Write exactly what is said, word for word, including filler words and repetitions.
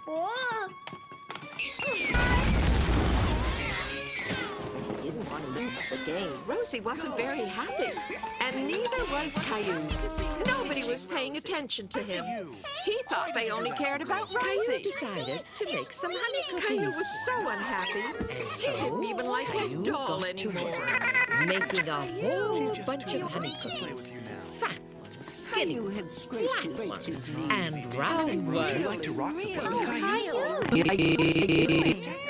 Oh. He didn't want to lose the game. Rosie wasn't very happy, and neither was Caillou. Nobody was paying attention to him. He thought they only cared about Rosie. Caillou decided to make some honey cookies. Caillou was so unhappy. And He so didn't even like his Caillou doll got to anymore. work, making a whole bunch of honey cookies. Fat, skinny, Caillou had scraped flat his ones, knees. and round Would you ones. like to rock the boat, Oh, Caillou? Caillou. What are you doing?